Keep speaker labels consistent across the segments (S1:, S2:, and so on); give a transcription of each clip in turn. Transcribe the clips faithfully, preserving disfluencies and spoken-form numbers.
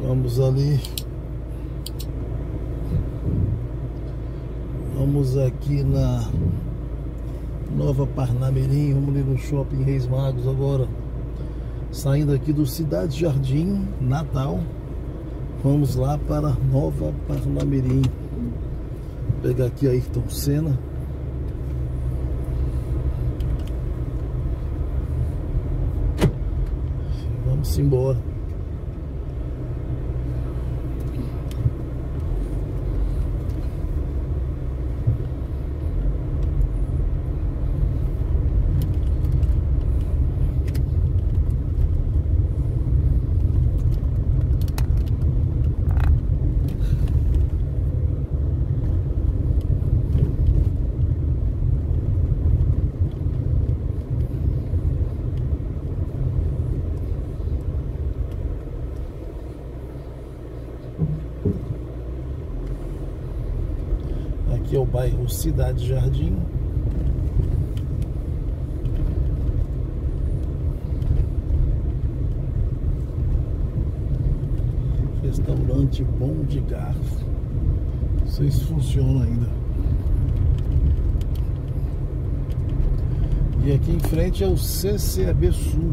S1: Vamos ali. Vamos aqui na Nova Parnamirim. Vamos ali no Shopping Reis Magos agora. Saindo aqui do Cidade Jardim, Natal. Vamos lá para Nova Parnamirim. Vou pegar aqui a Ayrton Senna. Vamos embora. Aqui é o bairro Cidade Jardim. Restaurante Bom de Garfo. Não sei se funciona ainda. E aqui em frente é o C C A B Sul.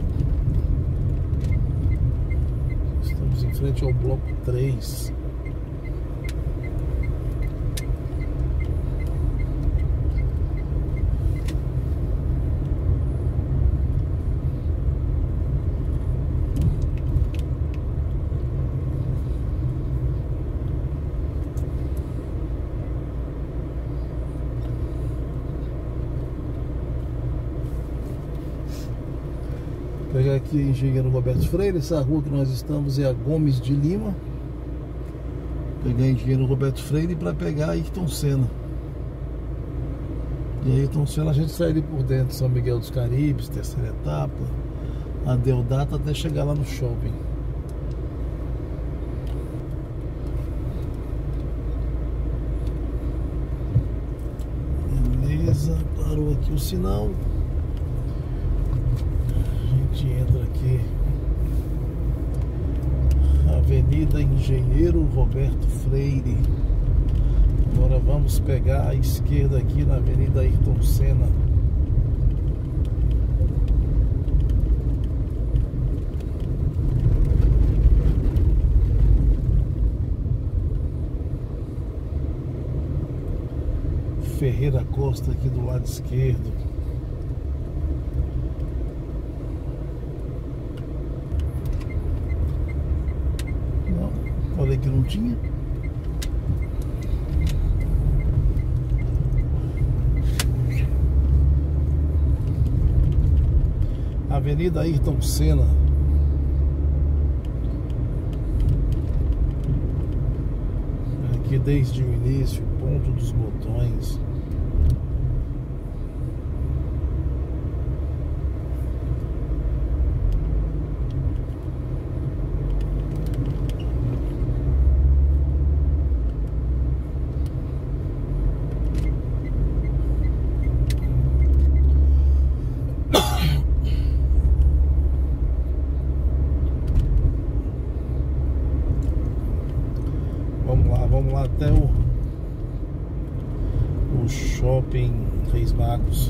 S1: Estamos em frente ao bloco três. Vou pegar aqui a Engenheiro Roberto Freire. Essa rua que nós estamos é a Gomes de Lima. Vou pegar a Engenheiro Roberto Freire para pegar a Ayrton Senna. E a Ayrton Senna a gente sai ali por dentro, São Miguel dos Caribes, terceira etapa, a Deodata, até chegar lá no shopping. Beleza, parou aqui o sinal. A gente entra aqui, Avenida Engenheiro Roberto Freire. Agora vamos pegar a esquerda aqui na Avenida Ayrton Senna. Ferreira Costa aqui do lado esquerdo. Falei que não tinha. Avenida Ayrton Senna. Aqui desde o início, ponto dos botões. Vamos lá até o, o Shopping Reis Magos.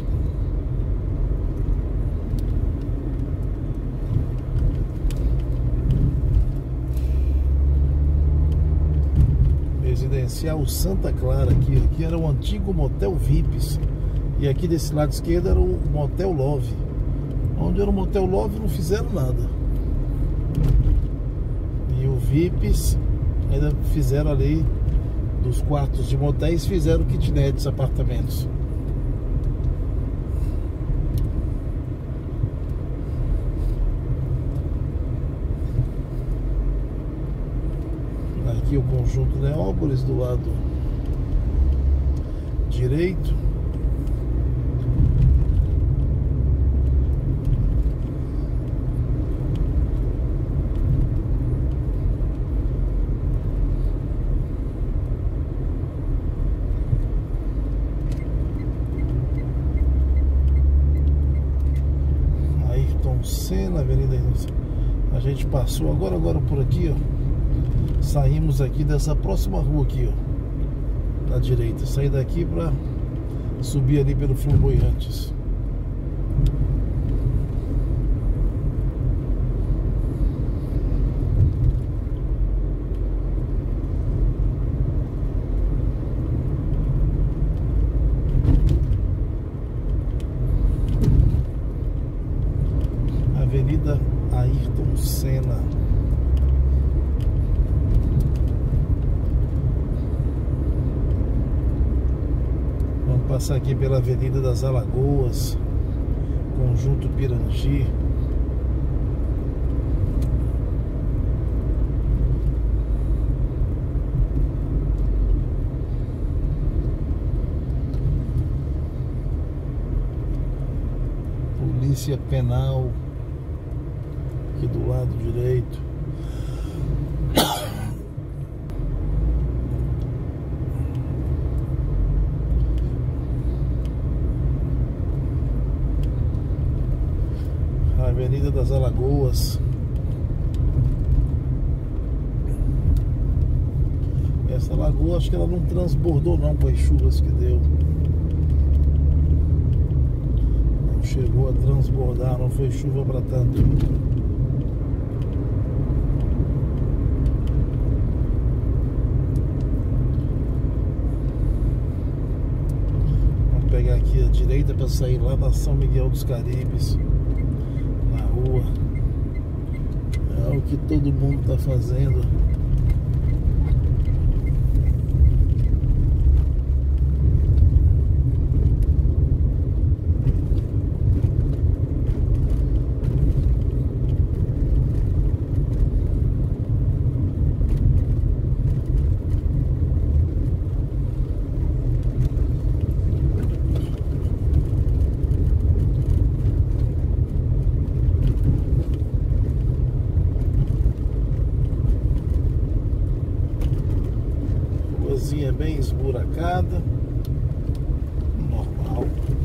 S1: Residencial Santa Clara aqui. Aqui era o antigo Motel Vips. E aqui desse lado esquerdo era o Motel Love. Onde era o Motel Love não fizeram nada. E o Vips ainda fizeram ali dos quartos de motéis, fizeram kitnets, apartamentos. Aqui o Conjunto Neópolis do lado direito. Senna, Avenida. A gente passou agora, agora por aqui, ó. Saímos aqui dessa próxima rua aqui, ó, da direita. Saí daqui para subir ali pelo Flamboyantes. Avenida Ayrton Senna. Vamos passar aqui pela Avenida das Alagoas, Conjunto Pirangi. Polícia Penal aqui do lado direito. A Avenida das Alagoas. Essa lagoa acho que ela não transbordou não com as chuvas que deu. Não chegou a transbordar, não foi chuva para tanto. Pegar aqui a direita para sair lá na São Miguel dos Caribes, na rua. É o que todo mundo está fazendo. Ruazinha bem esburacada, normal.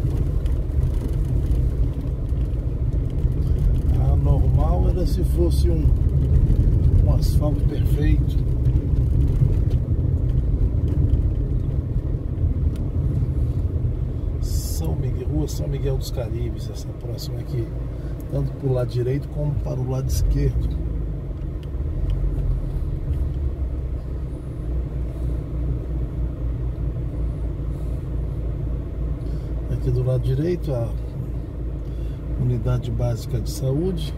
S1: A normal era se fosse um, um asfalto perfeito. São Miguel, Rua São Miguel dos Caribes, essa próxima aqui, tanto para o lado direito como para o lado esquerdo. Aqui do lado direito a Unidade Básica de Saúde.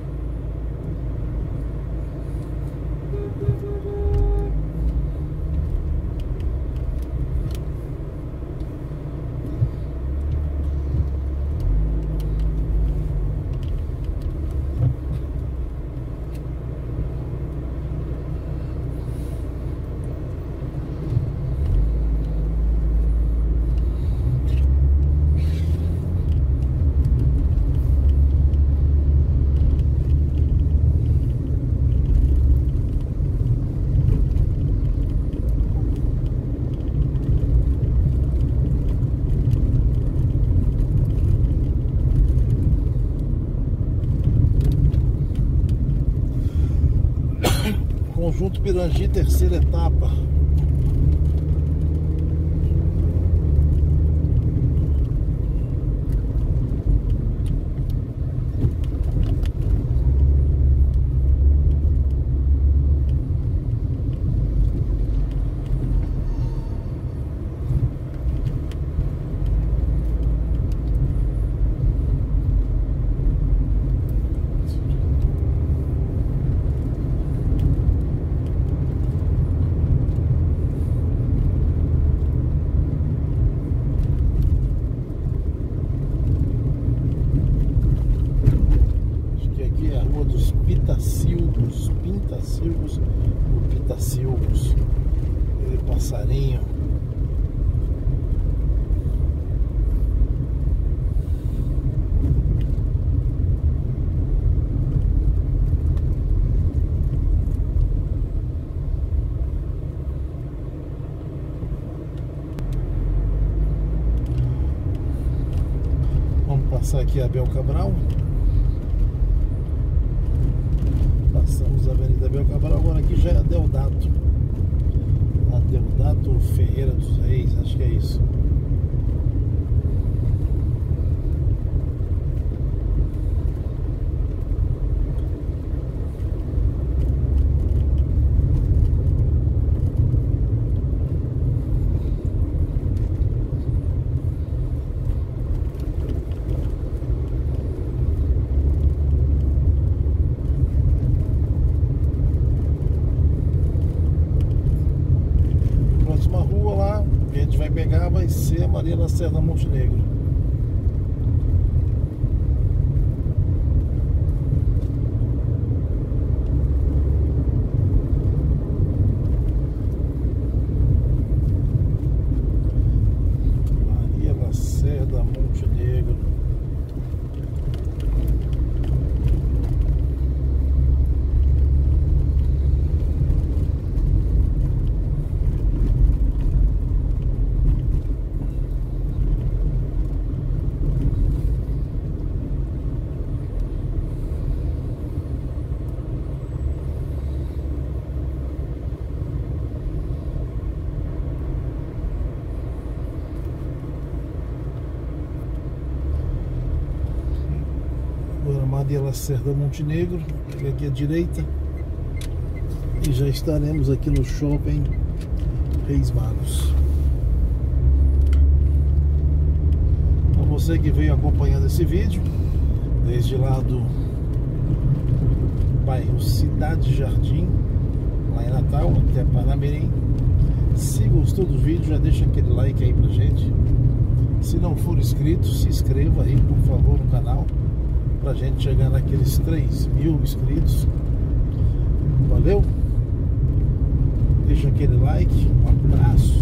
S1: Conjunto Pirangi, terceira etapa. Pitacilgos, Pintacilgos, o Pitacilgos, ele passarinho. Vamos passar aqui a Abel Cabral. Passamos a Avenida Abel Cabral, agora aqui já é Deodato. Ferreira dos Reis, acho que é isso. Próxima rua lá que a gente vai pegar vai ser a Maria Lacerda Montenegro. Maria Lacerda Montenegro. Agora Maria Lacerda Montenegro, pega aqui à direita e já estaremos aqui no shopping Reis Magos. Para você que veio acompanhando esse vídeo desde lá do bairro Cidade Jardim, lá em Natal, até Parnamirim, se gostou do vídeo, já deixa aquele like aí pra gente. Se não for inscrito, se inscreva aí, por favor, no canal, pra gente chegar naqueles três mil inscritos. Valeu? Deixa aquele like, um abraço.